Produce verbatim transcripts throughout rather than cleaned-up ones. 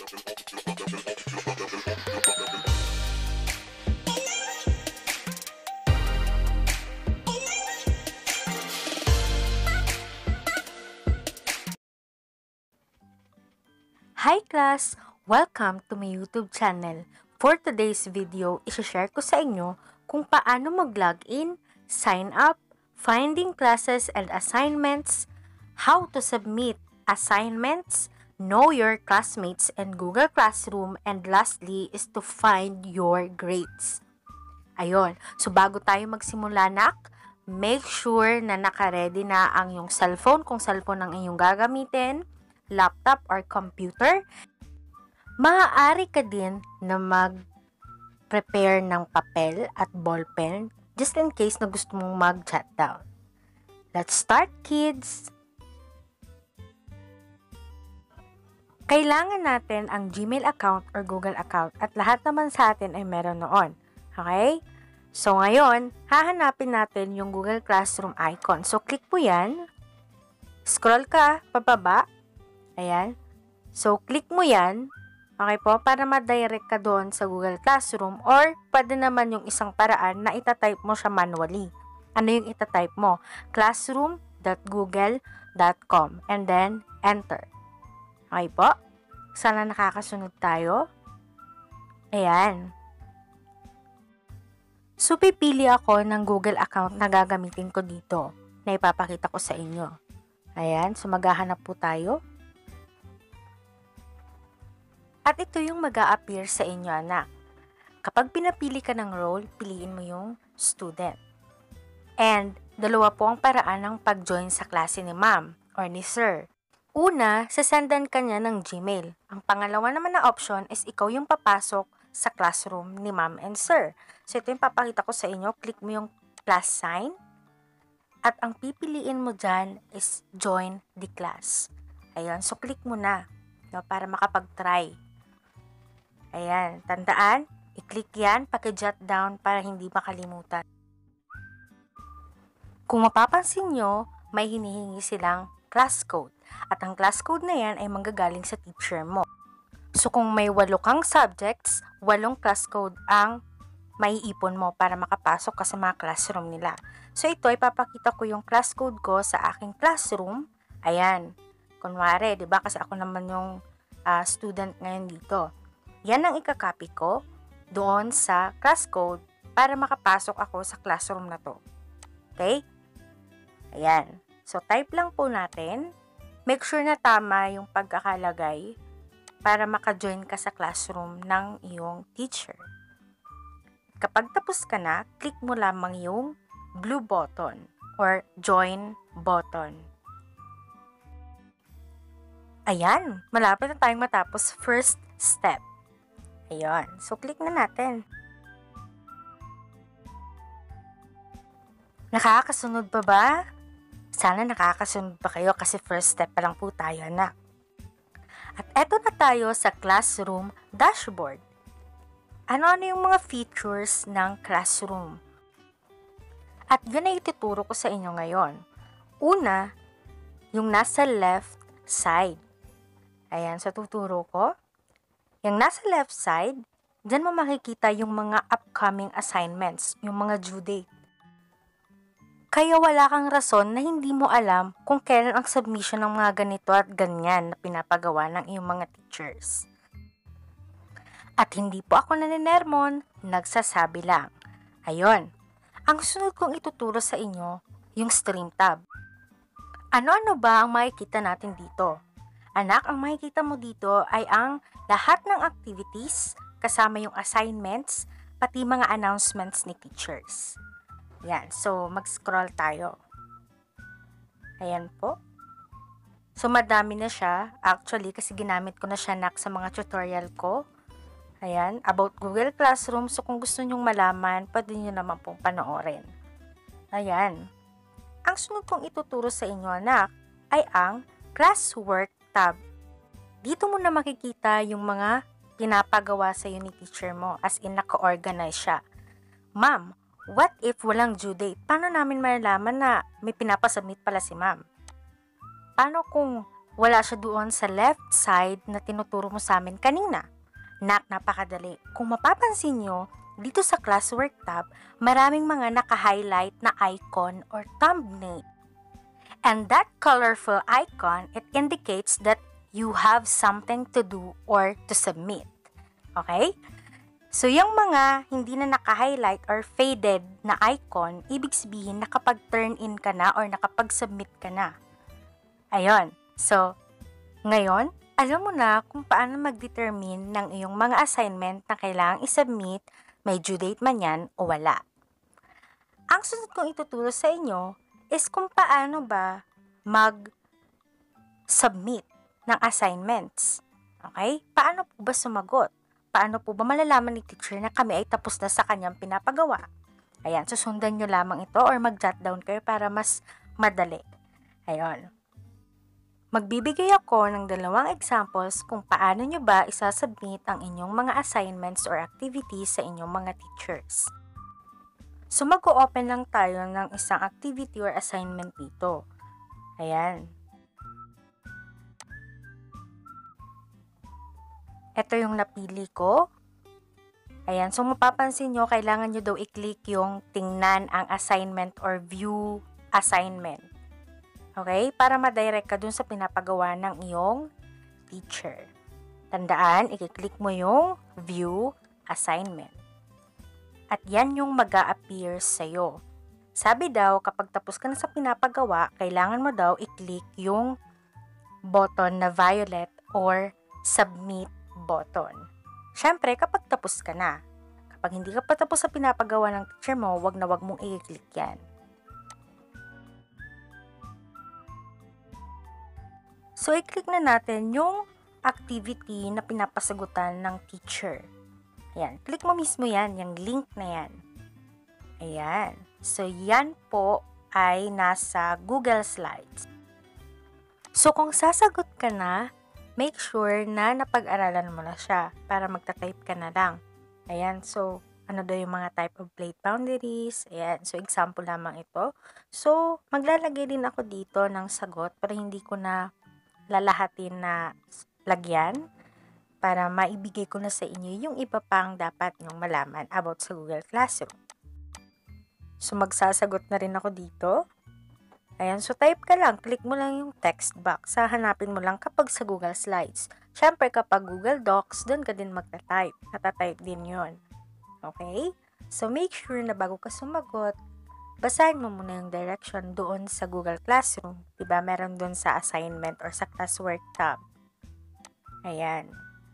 Hi class! Welcome to my YouTube channel. For today's video, isi-share ko sa inyo kung paano mag-login, sign up, finding classes and assignments, how to submit assignments, know your classmates and Google Classroom, and lastly is to find your grades. Ayun. So bago tayo magsimula, nak, make sure na naka-ready na ang iyong cellphone kung cellphone ang iyong gagamitin, laptop or computer. Maaari ka din na mag-prepare ng papel at ballpen just in case na gusto mong mag-jot down. Let's start, kids! Kailangan natin ang Gmail account or Google account at lahat naman sa atin ay meron noon. Okay? So ngayon, hahanapin natin yung Google Classroom icon. So click mo yan. Scroll ka pababa. Ayan. So, click mo yan, okay po, para ma-direct ka doon sa Google Classroom or pwede naman yung isang paraan na itatype mo siya manually. Ano yung itatype mo? classroom dot google dot com and then enter. Okay po? Sana nakakasunod tayo. Ayan. So, pipili ako ng Google account na gagamitin ko dito na ipapakita ko sa inyo. Ayan. So, maghahanap po tayo. At ito yung mag-a-appear sa inyo, anak. Kapag pinapili ka ng role, piliin mo yung student. And, dalawa po ang paraan ng pag-join sa klase ni ma'am or ni sir. Una, sasendan ka niya ng Gmail. Ang pangalawa naman na option is ikaw yung papasok sa classroom ni ma'am and sir. So, ito yung papakita ko sa inyo. Click mo yung plus sign. At ang pipiliin mo dyan is join the class. Ayan, so click mo na, no, para makapag-try. Ayan, tandaan, i-click yan, paki-jot down para hindi makalimutan. Kung mapapansin nyo, may hinihingi silang class code. At ang class code na yan ay manggagaling sa teacher mo. So kung may walo kang subjects, walong class code ang maiipon mo para makapasok ka sa mga classroom nila. So ito, ipapakita ko yung class code ko sa aking classroom. Ayan, kunwari, di ba? Kasi ako naman yung uh, student ngayon dito. Yan ang ikakopy ko doon sa class code para makapasok ako sa classroom na to. Okay? Ayan. So, type lang po natin. Make sure na tama yung pagkakalagay para maka-join ka sa classroom ng iyong teacher. Kapag tapos ka na, click mo lamang yung blue button or join button. Ayan. Malapit na tayong matapos first step. Ayan. So, click na natin. Nakakasunod pa ba? Sana nakakasunod pa kayo kasi first step pa lang po tayo, anak. At eto na tayo sa classroom dashboard. Ano-ano yung mga features ng classroom? At yun ay ituturo ko sa inyo ngayon. Una, yung nasa left side. Ayan, so tuturo ko. Yung nasa left side, dyan mo makikita yung mga upcoming assignments, yung mga due date. Kaya wala kang rason na hindi mo alam kung kailan ang submission ng mga ganito at ganyan na pinapagawa ng iyong mga teachers. At hindi po ako naninermon, nagsasabi lang. Ayun, ang sunod kong ituturo sa inyo, yung stream tab. Ano-ano ba ang makikita natin dito? Anak, ang makikita mo dito ay ang lahat ng activities, kasama yung assignments, pati mga announcements ni teachers. Yan, so mag-scroll tayo. Ayan po. So madami na siya, actually, kasi ginamit ko na siya nak sa mga tutorial ko. Ayan, about Google Classroom. So kung gusto nyong malaman, pwede nyo naman pong panoorin. Ayan. Ang sunod kong ituturo sa inyo, anak, ay ang classwork tab. Dito mo na makikita yung mga pinapagawa sa iyo ni teacher mo, as in naka-organize siya. Ma'am, what if walang due date? Paano namin malalaman na may pinapasubmit pala si ma'am? Paano kung Wala siya doon sa left side na tinuturo mo sa amin kanina. Nak, napakadali. Kung mapapansin nyo, dito sa classwork tab, maraming mga naka-highlight na icon or thumbnail. And that colorful icon, it indicates that you have something to do or to submit. Okay? So, yung mga hindi na naka-highlight or faded na icon, ibig sabihin nakapag-turn in ka na or nakapag-submit ka na. Ayun. So, ngayon, alam mo na kung paano mag-determine ng iyong mga assignment na kailangang isubmit, may due date man yan o wala. Ang sunod kong ituturo sa inyo is kung paano ba mag-submit ng assignments. Okay? Paano po ba sumagot? Paano po ba malalaman ni teacher na kami ay tapos na sa kanyang pinapagawa? Ayan, susundan nyo lamang ito or mag-jot down kayo para mas madali. Ayun. Magbibigay ako ng dalawang examples kung paano nyo ba isasubmit ang inyong mga assignments or activities sa inyong mga teachers. So, mag-o-open lang tayo ng isang activity or assignment dito. Ayan. Ito yung napili ko. Ayan. So, mapapansin nyo, kailangan nyo daw i-click yung tingnan ang assignment or view assignment. Okay? Para ma-direct ka dun sa pinapagawa ng iyong teacher. Tandaan, i-click mo yung view assignment. At yan yung mag-a-appear sa'yo. Sabi daw, kapag tapos ka na sa pinapagawa, kailangan mo daw i-click yung button na violet or submit button. Siyempre, kapag tapos ka na. Kapag hindi ka pa tapos sa pinapagawa ng teacher mo, wag na wag mong i-click yan. So, i-click na natin yung activity na pinapasagutan ng teacher. Ayan. Click mo mismo yan, yung link na yan. Ayan. So, yan po ay nasa Google Slides. So, kung sasagot ka na, make sure na napag-aralan mo na siya para magta-type ka na lang. Ayan. So, ano daw yung mga type of plate boundaries. Ayan. So, example lamang ito. So, maglalagay din ako dito ng sagot pero hindi ko na lalahatin na lagyan para maibigay ko na sa inyo yung iba pang dapat nyong malaman about sa Google Classroom. So, magsasagot na rin ako dito. Ayan, so type ka lang. Click mo lang yung text box. Hahanapin mo lang kapag sa Google Slides. Siyempre, kapag Google Docs, doon ka din magta-type. Nata-type din yon. Okay? So, make sure na bago ka sumagot, basahin mo muna yung direction doon sa Google Classroom. Diba? Meron doon sa assignment or sa classwork tab. Ayan.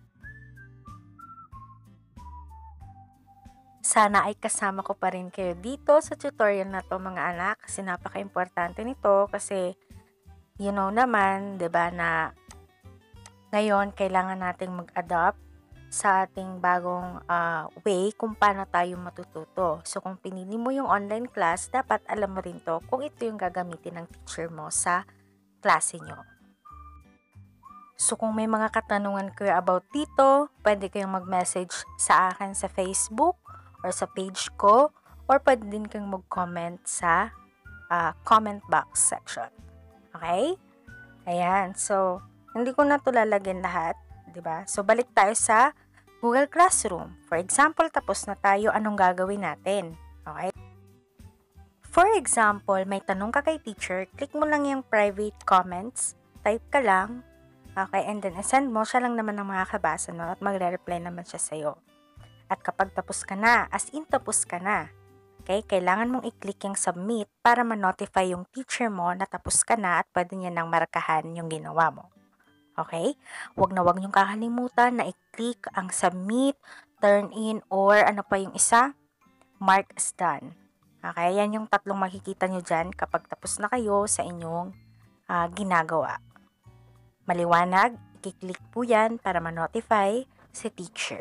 Sana ay kasama ko pa rin kayo dito sa tutorial na to mga anak kasi napaka-importante nito kasi you know naman, 'di ba, na ngayon kailangan nating mag-adapt sa ating bagong uh, way kung paano tayo matututo. So, kung pinili mo yung online class, dapat alam mo rin to kung ito yung gagamitin ng teacher mo sa klase nyo. So, kung may mga katanungan kayo about dito, pwede kayong mag-message sa akin sa Facebook or sa page ko, or pwede din kayong mag-comment sa uh, comment box section. Okay? Ayan. So, hindi ko na ito lalagyan lahat. Diba? So, balik tayo sa Google Classroom. For example, tapos na tayo, anong gagawin natin? Okay? For example, may tanong ka kay teacher, click mo lang yung private comments, type ka lang, okay, and then send mo, siya lang naman ang makakabasa no, at magre-reply naman siya sa'yo. At kapag tapos ka na, as in tapos ka na, okay, kailangan mong i-click yung submit para ma-notify yung teacher mo na tapos ka na at pwede niya nang markahan yung ginawa mo. Okay? Huwag na huwag niyong kakalimutan na i-click ang submit, turn in, or ano pa yung isa? Mark as done. Okay? Yan yung tatlong makikita nyo dyan kapag tapos na kayo sa inyong uh, ginagawa. Maliwanag, i-click po yan para ma-notify si teacher.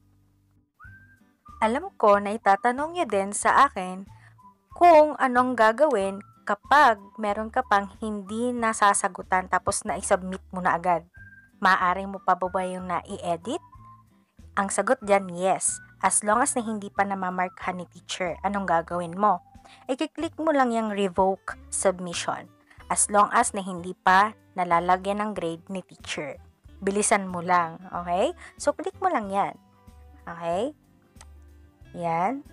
Alam ko na itatanong nyo din sa akin kung anong gagawin kapag meron ka pang hindi nasasagutan tapos na i-submit mo na agad. Maaari mo pa ba ba yung na-i-edit? Ang sagot dyan, yes. As long as na hindi pa namamarkahan ni teacher, anong gagawin mo? I-click mo lang yung revoke submission. As long as na hindi pa na lalagyan ng grade ni teacher. Bilisan mo lang, okay? So, click mo lang yan. Okay? Yan.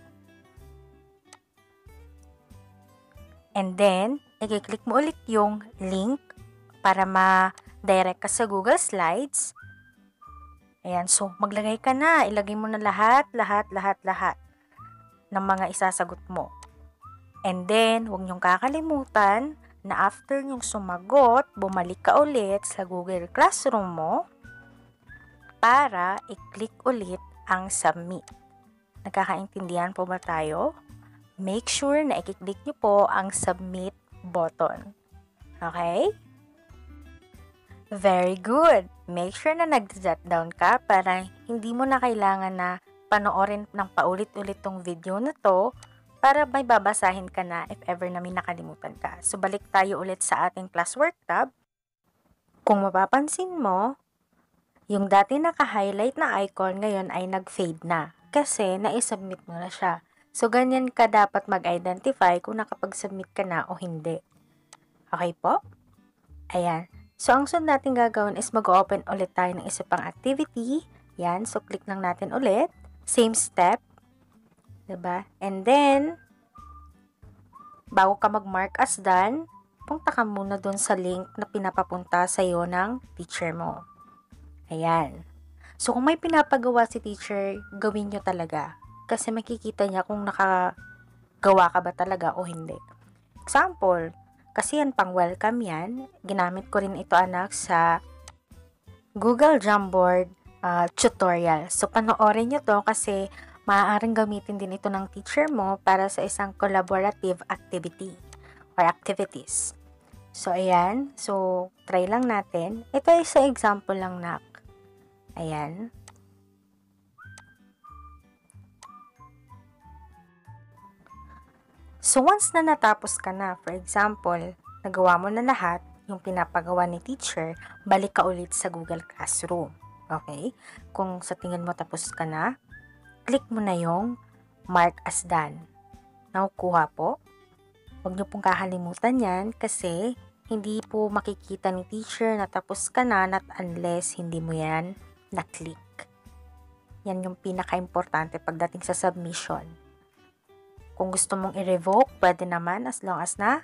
And then, i-click mo ulit yung link para ma-direct ka sa Google Slides. Ayan, so maglagay ka na. Ilagay mo na lahat, lahat, lahat, lahat ng mga isasagot mo. And then, huwag niyong kakalimutan na after niyong sumagot, bumalik ka ulit sa Google Classroom mo para i-click ulit ang Submit. Nagkakaintindihan po ba tayo? Make sure na i-click niyo po ang Submit button. Okay? Very good! Make sure na nag-jot down ka para hindi mo na kailangan na panoorin ng paulit-ulit tong video na to para may babasahin ka na if ever na may nakalimutan ka. So, balik tayo ulit sa ating classwork tab. Kung mapapansin mo, yung dati naka-highlight na icon ngayon ay nag-fade na kasi na-submit mo na siya. So, ganyan ka dapat mag-identify kung nakapag-submit ka na o hindi. Okay po? Ayan. So, ang sunod natin gagawin is mag-open ulit tayo ng isa pang activity. Yan. So, click lang natin ulit. Same step. Diba? And then, bago ka mag-mark as done, punta ka muna dun sa link na pinapapunta sa'yo ng teacher mo. Ayan. So, kung may pinapagawa si teacher, gawin nyo talaga. Kasi makikita niya kung nakagawa ka ba talaga o hindi. Example, kasi yan pang welcome yan. Ginamit ko rin ito anak sa Google Jamboard uh, tutorial. So, panoorin nyo to kasi maaaring gamitin din ito ng teacher mo para sa isang collaborative activity or activities. So, ayan. So, try lang natin. Ito ay sa example lang, nak. Ayan. So, once na natapos ka na, for example, nagawa mo na lahat, yung pinapagawa ni teacher, balik ka ulit sa Google Classroom. Okay? Kung sa tingin mo tapos ka na, click mo na yung Mark as Done. Nakukuha po. Huwag niyo pong kakalimutan yan kasi hindi po makikita ni teacher na tapos ka na not unless hindi mo yan na-click. Yan yung pinaka-importante pagdating sa submission. Kung gusto mong i-revoke, pwede naman as long as na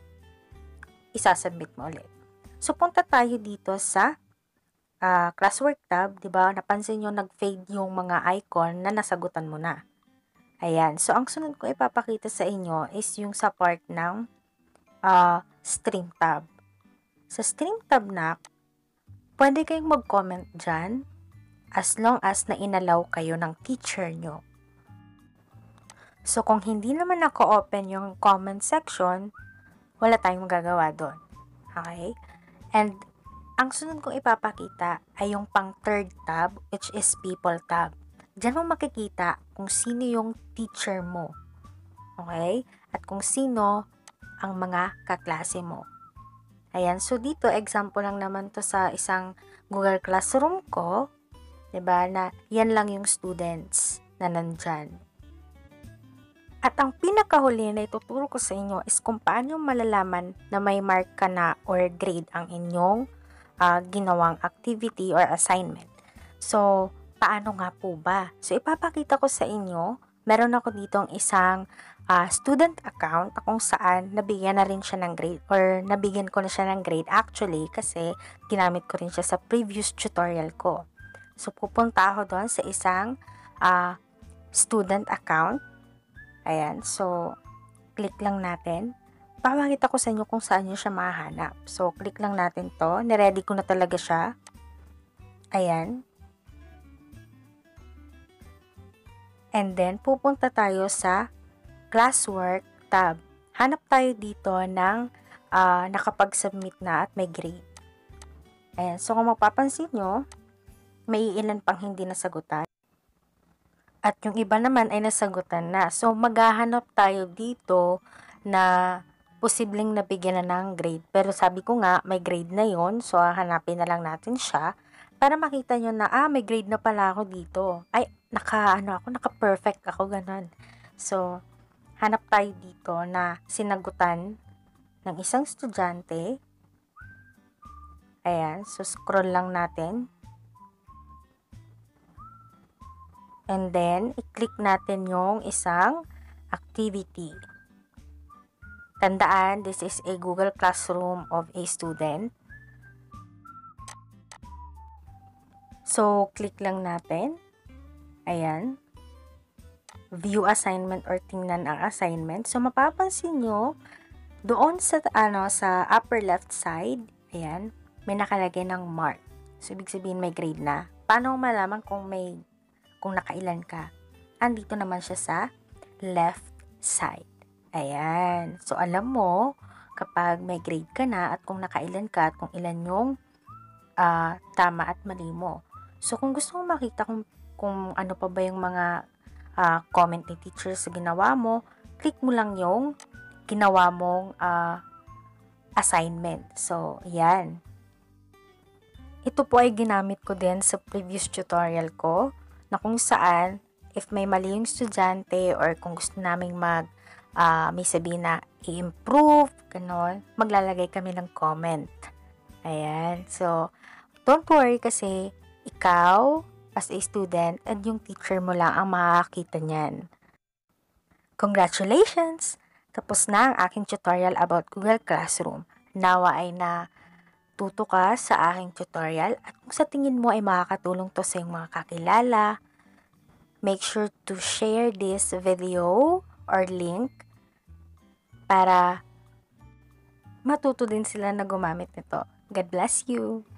isasubmit mo ulit. So, punta tayo dito sa uh, classwork tab. Diba? Napansin nyo, nag-fade yung mga icon na nasagutan mo na. Ayan. So, ang sunod ko ipapakita sa inyo is yung sa part ng uh, stream tab. Sa stream tab na, pwede kayong mag-comment dyan as long as na inalaw kayo ng teacher nyo. So, kung hindi naman naka-open yung comment section, wala tayong magagawa doon. Okay? And, ang sunod kong ipapakita ay yung pang third tab, which is people tab. Diyan mo makikita kung sino yung teacher mo. Okay? At kung sino ang mga kaklase mo. Ayan. So, dito, example lang naman to sa isang Google Classroom ko. Diba? Na yan lang yung students na nandyan. At ang pinakahuli na ituturo ko sa inyo is kung paano malalaman na may mark ka na or grade ang inyong uh, ginawang activity or assignment. So, paano nga po ba? So, ipapakita ko sa inyo, meron ako ditong isang uh, student account kung saan nabigyan na rin siya ng grade or nabigyan ko na siya ng grade actually kasi ginamit ko rin siya sa previous tutorial ko. So, pupunta ako doon sa isang uh, student account. Ayan, so, click lang natin. Papakita ko sa inyo kung saan nyo siya mahanap. So, click lang natin to. Niready ko na talaga siya. Ayan. And then, pupunta tayo sa classwork tab. Hanap tayo dito ng uh, nakapag-submit na at may grade. Ayan, so kung mapapansin nyo, may ilan pang hindi nasagutan. At yung iba naman ay nasagutan na. So, maghahanap tayo dito na posibleng nabigyan na ng grade. Pero sabi ko nga, may grade na yon. So, hanapin na lang natin siya para makita nyo na, ah, may grade na pala ako dito. Ay, naka, ano ako, naka-perfect ako, ganun. So, hanap tayo dito na sinagutan ng isang estudyante. Ayan, so scroll lang natin. And then, i-click natin yung isang activity. Tandaan, this is a Google Classroom of a student. So, click lang natin. Ayan. View assignment or tingnan ang assignment. So, mapapansin nyo, doon sa, ano, sa upper left side, ayan, may nakalagay ng mark. So, ibig sabihin may grade na. Paano malaman kung may, kung nakailan ka? Andito naman siya sa left side. Ayan. So, alam mo, kapag may grade ka na at kung nakailan ka at kung ilan yung uh, tama at mali mo. So, kung gusto mong makita kung, kung ano pa ba yung mga uh, comment ni teacher sa ginawa mo, click mo lang yung ginawa mong uh, assignment. So, yan. Ito po ay ginamit ko din sa previous tutorial ko na kung saan if may mali yung estudyante or kung gusto naming mag uh, may sabihin na i-improve, ganon, maglalagay kami ng comment. Ayan. So, don't worry kasi ikaw as a student and yung teacher mo lang ang makakita niyan. Congratulations! Tapos na ang aking tutorial about Google Classroom. Nawa ay na tuto ka sa aking tutorial at kung sa tingin mo ay makakatulong to sa iyong mga kakilala, make sure to share this video or link para matuto din sila na gumamit nito. God bless you!